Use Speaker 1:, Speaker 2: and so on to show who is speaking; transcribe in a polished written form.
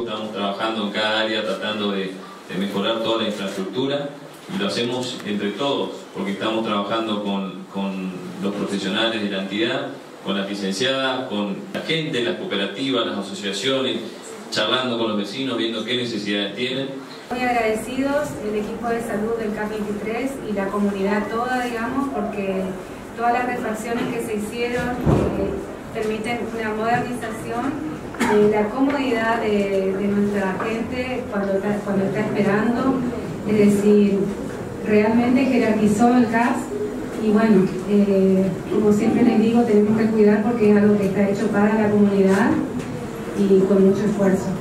Speaker 1: estamos trabajando en cada área tratando de mejorar toda la infraestructura, y lo hacemos entre todos, porque estamos trabajando con los profesionales de la entidad, con las licenciadas, con la gente, las cooperativas, las asociaciones, charlando con los vecinos, viendo qué necesidades tienen.
Speaker 2: Muy agradecidos el equipo de salud del CAP 23 y la comunidad toda, digamos, porque todas las refacciones que se hicieron permiten una modernización, la comodidad de nuestra gente cuando está esperando, es decir, realmente jerarquizó el CAP. Y bueno, como siempre les digo, tenemos que cuidar porque es algo que está hecho para la comunidad y con mucho esfuerzo.